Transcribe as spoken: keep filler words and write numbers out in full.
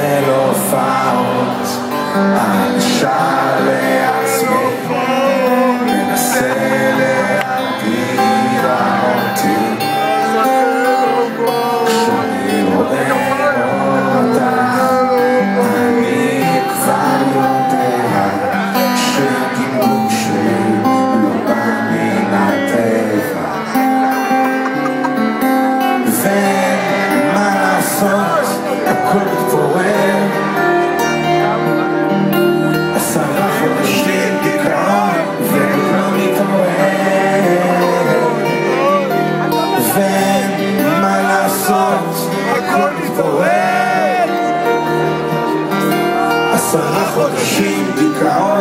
של הופעות, אני שר לעצמי, מנסה להרגיע אותי, כשאני רואה אותה, אני כבר יודע שגינגום שלי לא בא מן הטבע, ומה לעשות, הכל מתפורר. עשרה חודשים דיכאון ולא מתעורר, ומה לעשות, הכל מתפורר. עשרה חודשים דיכאון